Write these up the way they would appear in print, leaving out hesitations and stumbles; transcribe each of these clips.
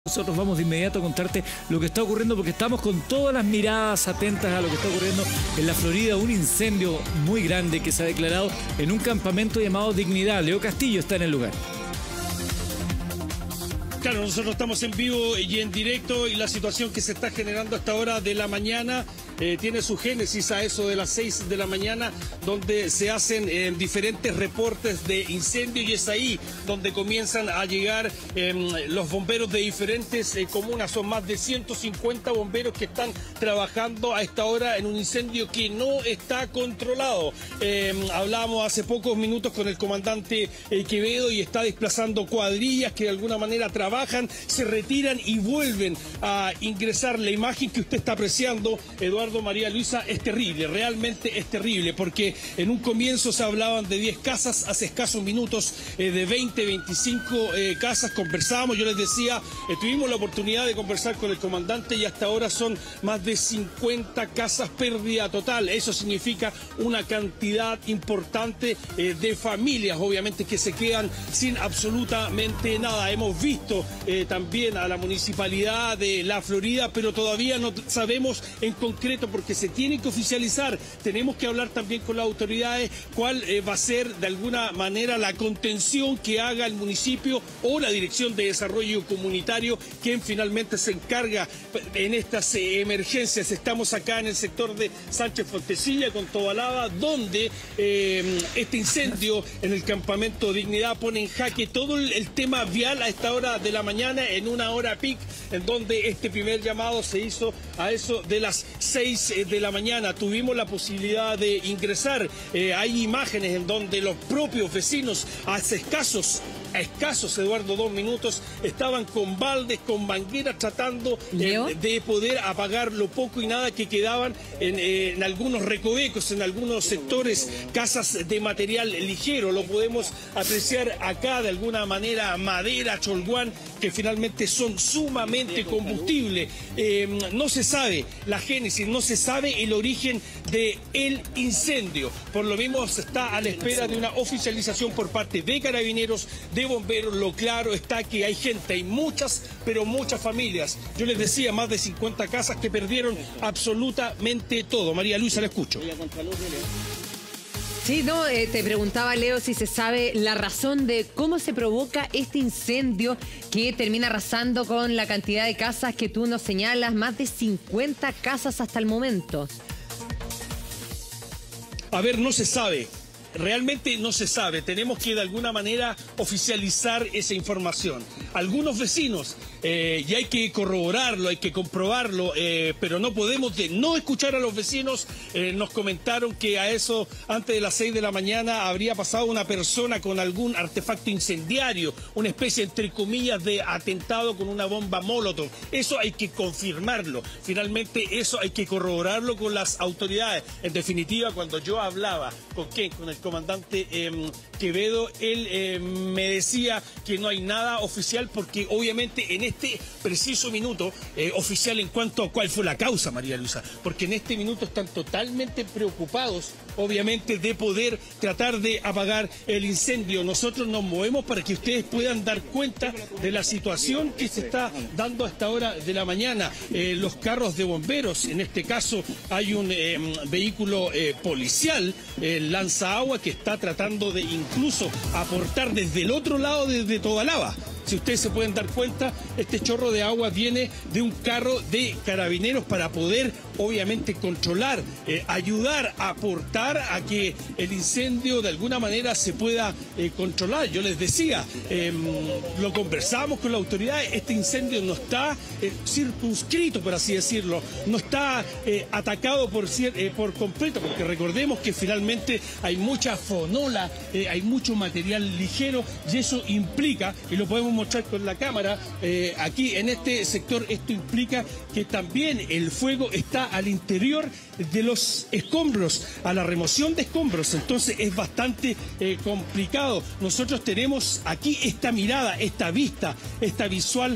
Nosotros vamos de inmediato a contarte lo que está ocurriendo porque estamos con todas las miradas atentas a lo que está ocurriendo en la Florida. Un incendio muy grande que se ha declarado en un campamento llamado Dignidad. Leo Castillo está en el lugar. Claro, nosotros estamos en vivo y en directo y la situación que se está generando a esta hora de la mañana tiene su génesis a eso de las 6 de la mañana, donde se hacen diferentes reportes de incendio y es ahí donde comienzan a llegar los bomberos de diferentes comunas. Son más de 150 bomberos que están trabajando a esta hora en un incendio que no está controlado. Hablábamos hace pocos minutos con el comandante Quevedo y está desplazando cuadrillas que de alguna manera trabajan, se retiran y vuelven a ingresar. La imagen que usted está apreciando, Eduardo, María Luisa, es terrible, realmente es terrible, porque en un comienzo se hablaban de 10 casas, hace escasos minutos de 20, 25 casas. Conversábamos, yo les decía, tuvimos la oportunidad de conversar con el comandante y hasta ahora son más de 50 casas pérdida total. Eso significa una cantidad importante de familias, obviamente, que se quedan sin absolutamente nada. Hemos visto también a la municipalidad de La Florida, pero todavía no sabemos en concreto porque se tiene que oficializar. Tenemos que hablar también con las autoridades cuál va a ser de alguna manera la contención que haga el municipio o la Dirección de Desarrollo Comunitario, quien finalmente se encarga en estas emergencias. Estamos acá en el sector de Sánchez Fontecilla con Tobalaba, donde este incendio en el campamento Dignidad pone en jaque todo el tema vial a esta hora de la mañana, en una hora peak, en donde este primer llamado se hizo a eso de las 6 de la mañana. Tuvimos la posibilidad de ingresar. Hay imágenes en donde los propios vecinos, a escasos, Eduardo, 2 minutos, estaban con baldes, con mangueras, tratando de poder apagar lo poco y nada que quedaban en algunos recovecos, en algunos sectores, casas de material ligero. Lo podemos apreciar acá de alguna manera, madera, cholguán, que finalmente son sumamente combustible. No se sabe la génesis, no se sabe el origen del incendio. Por lo mismo se está a la espera de una oficialización por parte de Carabineros, de bomberos. Lo claro está que hay gente, hay muchas, pero muchas familias. Yo les decía, más de 50 casas que perdieron absolutamente todo. María Luisa, la escucho. Sí, no, te preguntaba, Leo, si se sabe la razón de cómo se provoca este incendio que termina arrasando con la cantidad de casas que tú nos señalas, más de 50 casas hasta el momento. A ver, no se sabe. Realmente no se sabe. Tenemos que de alguna manera oficializar esa información. Algunos vecinos, y hay que corroborarlo, hay que comprobarlo, pero no podemos no escuchar a los vecinos. Nos comentaron que a eso, antes de las 6 de la mañana, habría pasado una persona con algún artefacto incendiario, una especie, entre comillas, de atentado con una bomba Molotov. Eso hay que confirmarlo. Finalmente, eso hay que corroborarlo con las autoridades. En definitiva, cuando yo hablaba con el comandante Quevedo, él me decía que no hay nada oficial porque obviamente en este preciso minuto oficial en cuanto a cuál fue la causa, María Luisa, porque en este minuto están totalmente preocupados obviamente de poder tratar de apagar el incendio. Nosotros nos movemos para que ustedes puedan dar cuenta de la situación que se está dando a esta hora de la mañana. Los carros de bomberos, en este caso hay un vehículo policial, lanza agua, que está tratando de incluso aportar desde el otro lado, desde Tobalaba. Si ustedes se pueden dar cuenta, este chorro de agua viene de un carro de Carabineros para poder, obviamente, controlar, ayudar a aportar a que el incendio de alguna manera se pueda controlar. Yo les decía, lo conversamos con la autoridad, este incendio no está circunscrito, por así decirlo, no está atacado por completo, porque recordemos que finalmente hay mucha fonola, hay mucho material ligero y eso implica, y lo podemos mostrar con la cámara, aquí en este sector, esto implica que también el fuego está al interior de los escombros, a la remoción de escombros. Entonces es bastante complicado. Nosotros tenemos aquí esta mirada, esta vista, esta visual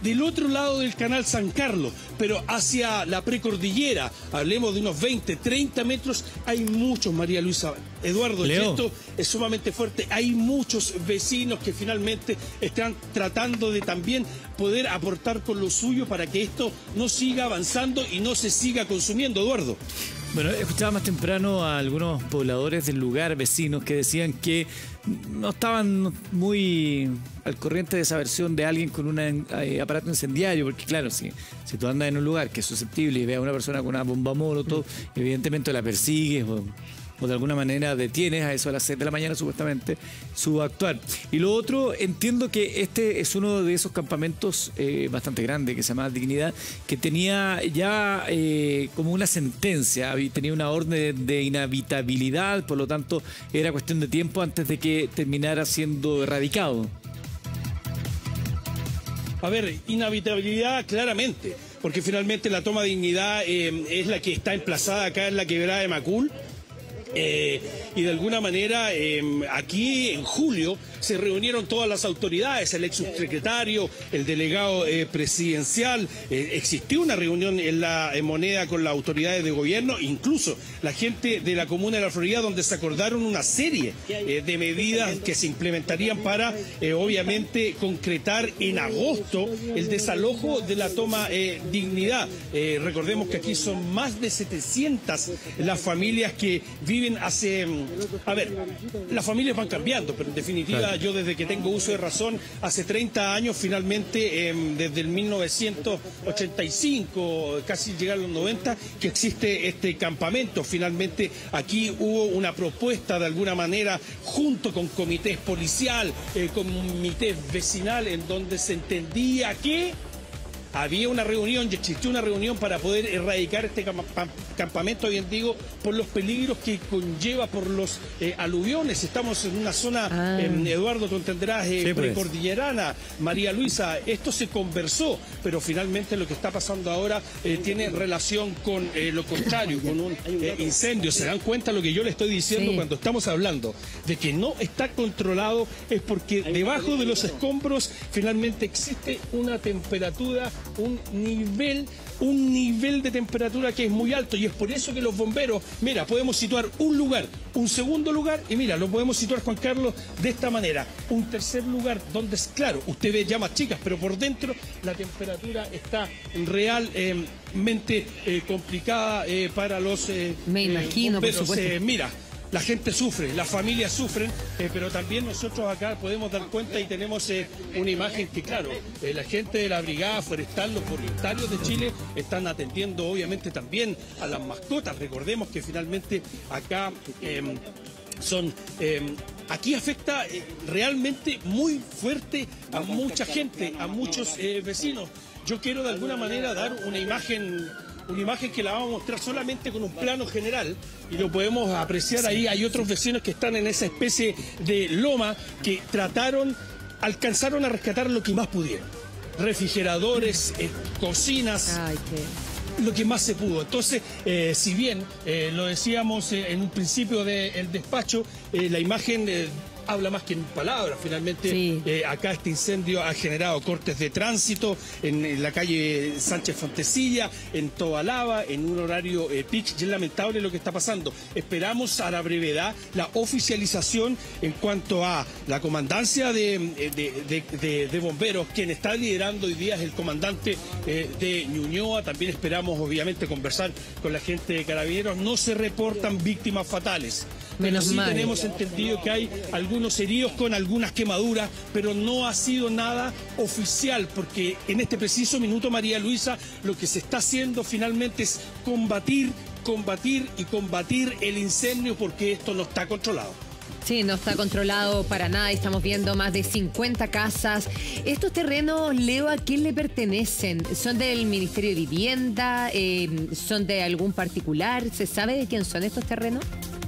del otro lado del canal San Carlos, pero hacia la precordillera, hablemos de unos 20, 30 metros, hay muchos, María Luisa, Eduardo, esto es sumamente fuerte, hay muchos vecinos que finalmente están tratando de también poder aportar con lo suyo para que esto no siga avanzando y no se siga consumiendo, Eduardo. Bueno, escuchaba más temprano a algunos pobladores del lugar, vecinos, que decían que no estaban muy al corriente de esa versión de alguien con un aparato incendiario, porque claro, si tú andas en un lugar que es susceptible y ves a una persona con una bomba molotov, evidentemente la persigues o de alguna manera detienes a eso a las 6 de la mañana supuestamente su actuar. Y lo otro, entiendo que este es uno de esos campamentos bastante grande que se llama Dignidad, que tenía ya como una sentencia, tenía una orden de inhabitabilidad, por lo tanto era cuestión de tiempo antes de que terminara siendo erradicado. A ver, inhabitabilidad claramente, porque finalmente la toma de Dignidad es la que está emplazada acá en la quebrada de Macul. Y de alguna manera aquí en julio se reunieron todas las autoridades, el ex subsecretario, el delegado presidencial, existió una reunión en la Moneda con las autoridades de gobierno, incluso la gente de la comuna de La Florida, donde se acordaron una serie de medidas que se implementarían para obviamente concretar en agosto el desalojo de la toma Dignidad. Recordemos que aquí son más de 700 las familias que viven hace... A ver, las familias van cambiando, pero en definitiva yo desde que tengo uso de razón, hace 30 años finalmente, desde el 1985, casi llegar a los 90, que existe este campamento. Finalmente aquí hubo una propuesta de alguna manera junto con comités policial, comités vecinal, en donde se entendía que había una reunión y existió una reunión para poder erradicar este campamento, bien digo, por los peligros que conlleva por los aluviones. Estamos en una zona, Eduardo, tú entenderás, precordillerana, María Luisa, esto se conversó, pero finalmente lo que está pasando ahora tiene relación con lo contrario, con un incendio. ¿Se dan cuenta lo que yo le estoy diciendo cuando estamos hablando de que no está controlado? Es porque debajo de los escombros finalmente existe una temperatura, un nivel de temperatura que es muy alto, y es por eso que los bomberos, mira, podemos situar un lugar, un segundo lugar, y mira, lo podemos situar, Juan Carlos, de esta manera, un tercer lugar donde, claro, usted ve llamas chicas, pero por dentro la temperatura está realmente complicada para los me imagino, bomberos. Por supuesto. Mira, la gente sufre, las familias sufren, pero también nosotros acá podemos dar cuenta y tenemos una imagen que, claro, la gente de la Brigada Forestal, los voluntarios de Chile, están atendiendo obviamente también a las mascotas. Recordemos que finalmente acá aquí afecta realmente muy fuerte a mucha gente, a muchos vecinos. Yo quiero de alguna manera dar una imagen que la vamos a mostrar solamente con un plano general y lo podemos apreciar ahí. Hay otros vecinos que están en esa especie de loma que alcanzaron a rescatar lo que más pudieron. Refrigeradores, cocinas. Lo que más se pudo. Entonces, si bien lo decíamos en un principio del despacho, la imagen habla más que en palabras. Finalmente, acá este incendio ha generado cortes de tránsito en la calle Sánchez Fontecilla, en Tobalaba, en un horario peak, y es lamentable lo que está pasando. Esperamos a la brevedad la oficialización en cuanto a la comandancia de bomberos. Quien está liderando hoy día es el comandante de Ñuñoa. También esperamos, obviamente, conversar con la gente de Carabineros. No se reportan víctimas fatales. Pero sí tenemos entendido que hay algunos heridos con algunas quemaduras, pero no ha sido nada oficial, porque en este preciso minuto, María Luisa, lo que se está haciendo finalmente es combatir el incendio, porque esto no está controlado. Sí, no está controlado para nada. Estamos viendo más de 50 casas. Estos terrenos, Leo, ¿a quién le pertenecen? ¿Son del Ministerio de Vivienda? ¿Son de algún particular? ¿Se sabe de quién son estos terrenos?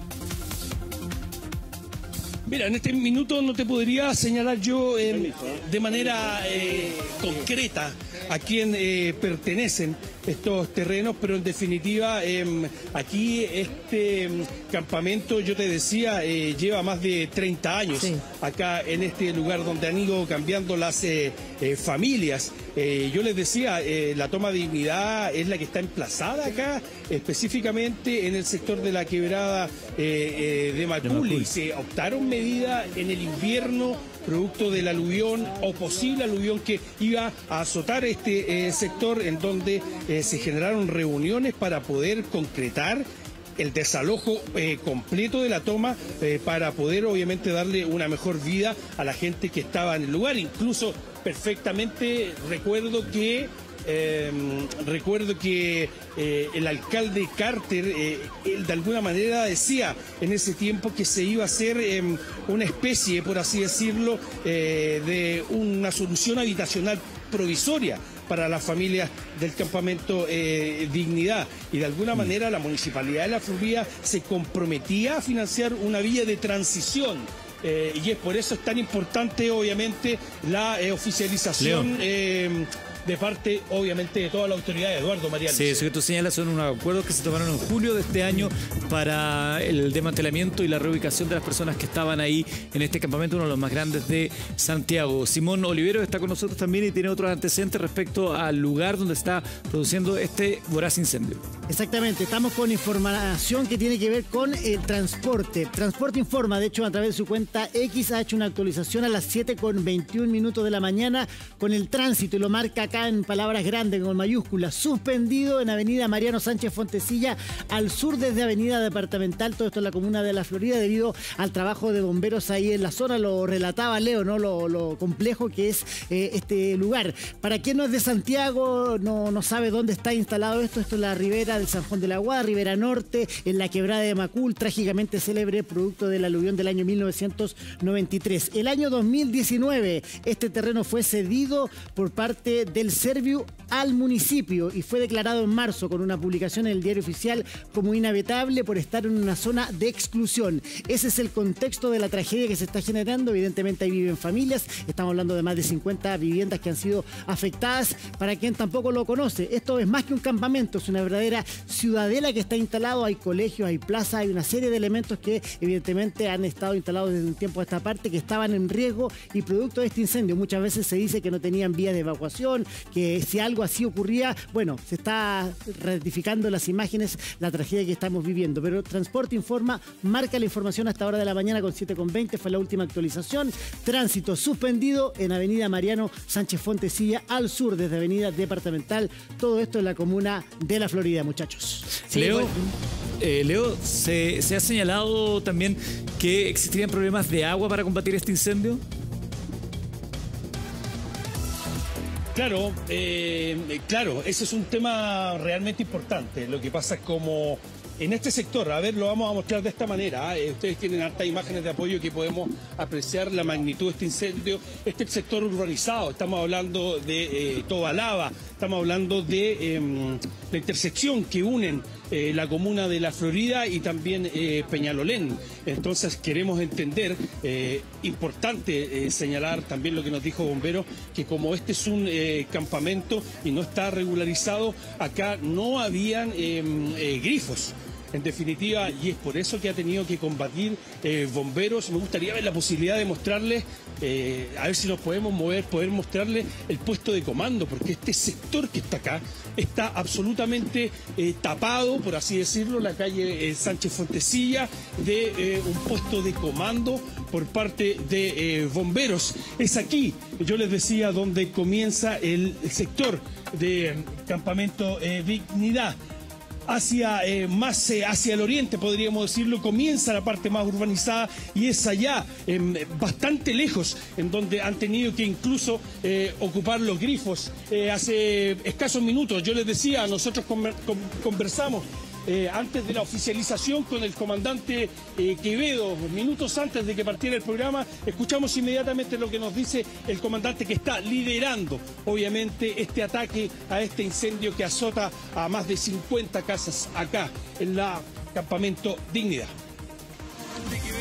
Mira, en este minuto no te podría señalar yo de manera concreta a quién pertenecen. estos terrenos, pero en definitiva aquí este campamento, yo te decía, lleva más de 30 años acá en este lugar donde han ido cambiando las familias. Yo les decía, la toma de Dignidad es la que está emplazada acá, específicamente en el sector de la quebrada de Macul, y se optaron medidas en el invierno producto del aluvión o posible aluvión que iba a azotar este sector, en donde se generaron reuniones para poder concretar el desalojo completo de la toma para poder obviamente darle una mejor vida a la gente que estaba en el lugar. Incluso perfectamente recuerdo que el alcalde Carter, él de alguna manera decía en ese tiempo que se iba a hacer una especie, por así decirlo, de una solución habitacional provisoria para las familias del campamento Dignidad, y de alguna manera la Municipalidad de La Florida se comprometía a financiar una vía de transición. Y es por eso es tan importante obviamente la oficialización de parte, obviamente, de toda la autoridad, Eduardo María. Sí, eso que tú señalas son unos acuerdos que se tomaron en julio de este año para el desmantelamiento y la reubicación de las personas que estaban ahí en este campamento, uno de los más grandes de Santiago. Simón Olivero está con nosotros también y tiene otros antecedentes respecto al lugar donde está produciendo este voraz incendio. Exactamente, estamos con información que tiene que ver con el transporte. Transporte informa, de hecho, a través de su cuenta X ha hecho una actualización a las 7:21 de la mañana con el tránsito, y lo marca acá en palabras grandes con mayúsculas: suspendido en avenida Mariano Sánchez Fontecilla al sur desde avenida Departamental, todo esto en la comuna de La Florida, debido al trabajo de bomberos ahí en la zona. Lo relataba Leo, ¿no? Lo complejo que es este lugar. Para quien no es de Santiago, no sabe dónde está instalado esto es la ribera del San Juan de la Aguada, ribera norte, en la quebrada de Macul, trágicamente célebre producto del aluvión del año 1993. El año 2019, este terreno fue cedido por parte del Serviu al municipio y fue declarado en marzo con una publicación en el Diario Oficial como inhabitable por estar en una zona de exclusión. Ese es el contexto de la tragedia que se está generando. Evidentemente ahí viven familias, estamos hablando de más de 50 viviendas que han sido afectadas. Para quien tampoco lo conoce, esto es más que un campamento, es una verdadera ciudadela que está instalado. Hay colegios, hay plazas, hay una serie de elementos que evidentemente han estado instalados desde un tiempo a esta parte, que estaban en riesgo y producto de este incendio. Muchas veces se dice que no tenían vías de evacuación, que si algo así ocurría, bueno, se está ratificando las imágenes, la tragedia que estamos viviendo. Pero Transporte informa, marca la información hasta hora de la mañana con 7:20, fue la última actualización. Tránsito suspendido en avenida Mariano Sánchez Fontecilla al sur desde avenida Departamental, todo esto en la comuna de La Florida, muchachos. Sí, Leo, Leo, ¿se ha señalado también que existirían problemas de agua para combatir este incendio? Claro, ese es un tema realmente importante. Lo que pasa es como en este sector, a ver, lo vamos a mostrar de esta manera. Ustedes tienen hartas imágenes de apoyo que podemos apreciar la magnitud de este incendio. Este es el sector urbanizado, estamos hablando de Tobalaba, estamos hablando de la intersección que unen la comuna de La Florida y también Peñalolén. Entonces queremos entender, importante señalar también lo que nos dijo Bombero, que como este es un campamento y no está regularizado, acá no habían grifos. En definitiva, y es por eso que ha tenido que combatir bomberos. Me gustaría ver la posibilidad de mostrarles, a ver si nos podemos mover, poder mostrarles el puesto de comando, porque este sector que está acá está absolutamente tapado, por así decirlo, la calle Sánchez Fontecilla, de un puesto de comando por parte de bomberos. Es aquí, yo les decía, donde comienza el sector de campamento Dignidad. Más hacia el oriente, podríamos decirlo, comienza la parte más urbanizada, y es allá, bastante lejos, en donde han tenido que incluso ocupar los grifos. Hace escasos minutos, yo les decía, nosotros conversamos antes de la oficialización con el comandante Quevedo, minutos antes de que partiera el programa. Escuchamos inmediatamente lo que nos dice el comandante, que está liderando obviamente este ataque a este incendio que azota a más de 50 casas acá en la campamento Dignidad.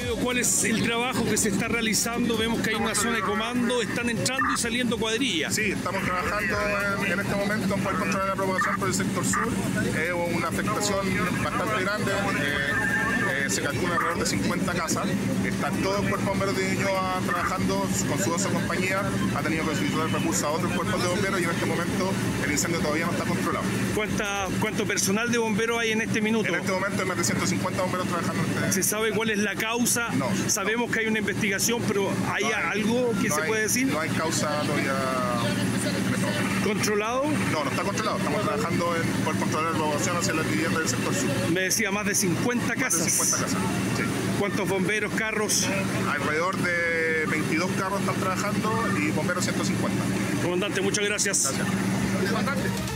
Leo, ¿cuál es el trabajo que se está realizando? Vemos que hay una zona de comando, están entrando y saliendo cuadrillas. Sí, estamos trabajando en este momento en poder controlar la propagación por el sector sur. Es una afectación bastante grande. Se calcula alrededor de 50 casas. Está todo el cuerpo de bomberos de Ñuñoa trabajando con su 12 compañías. Ha tenido que solicitar recursos a otros cuerpos de bomberos y en este momento el incendio todavía no está controlado. ¿Cuánto personal de bomberos hay en este minuto? En este momento hay más de 150 bomberos trabajando en este. ¿Se sabe cuál es la causa? No. Sabemos que hay una investigación, pero ¿hay algo que se puede decir? No hay causa todavía. ¿Controlado? No, no está controlado. Estamos trabajando en poder controlar la población hacia las viviendas del sector sur. Me decía más de 50 casas. Más de 50 casas, sí. ¿Cuántos bomberos, carros? Alrededor de 22 carros están trabajando y bomberos 150. Comandante, muchas gracias. Gracias.